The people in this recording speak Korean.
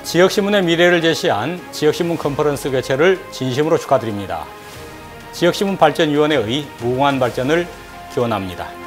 지역신문의 미래를 제시한 지역신문 컨퍼런스 개최를 진심으로 축하드립니다. 지역신문 발전위원회의 무궁한 발전을 기원합니다.